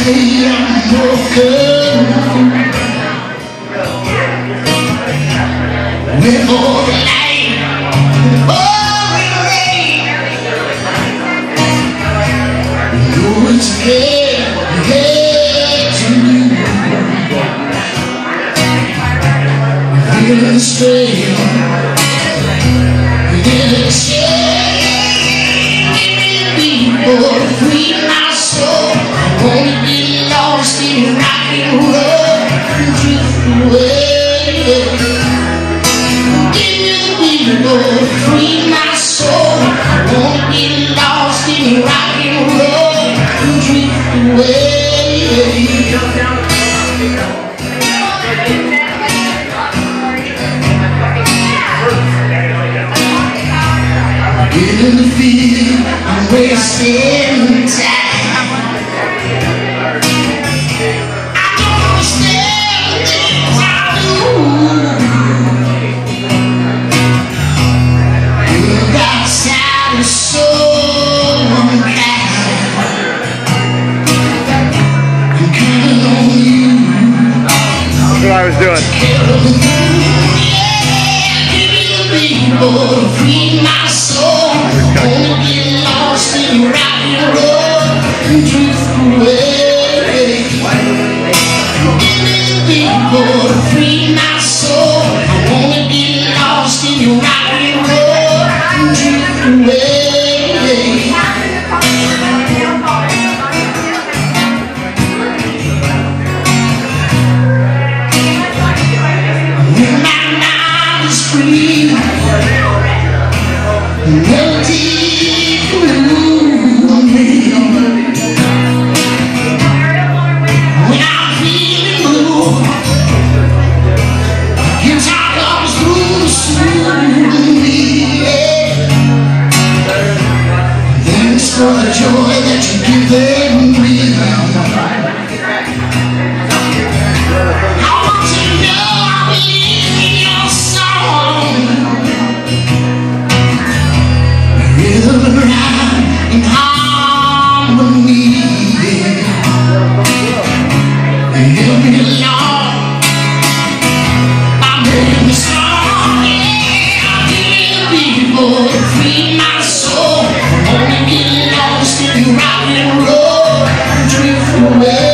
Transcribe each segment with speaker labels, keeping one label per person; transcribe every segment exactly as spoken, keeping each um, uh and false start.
Speaker 1: day I'm broken, when all the light, all the rain, know it's head, head to you, feeling straight, feeling straight, give me the beat, boy, free my soul. Wanna be lost in rock and roll and drift away. Give me the beat, Lord, free my soul. Wanna be lost in rock and roll and drift away. In the field, I'm wasting time.
Speaker 2: I was doing.
Speaker 1: Free my soul. Wanna get lost in rock and roll and drift away. Give me the beat, boy, free my soul. I wanna get lost in rock and roll and drift away. Free, melody through me. When I'm feeling blue, guitar comes through smoothly. Thanks for the joy that you've given me. I want to know I believe in your song. Rhythm around in harmony. Help me along, I'm making the song. Yeah, give me the beat, boy, free my soul. I wanna get lost in rock and roll and drift away.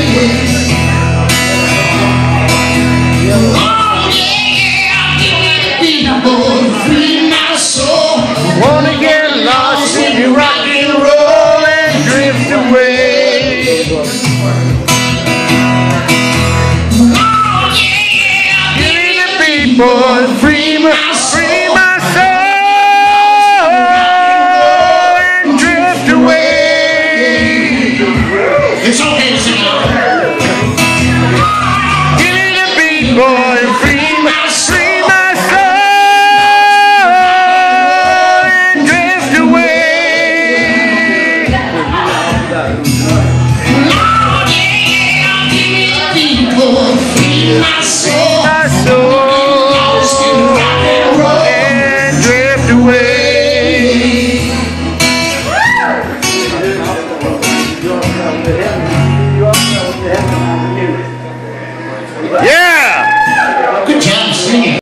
Speaker 2: Wanna get lost in your rock and roll and drift away. Oh yeah, give me the beat, boy, free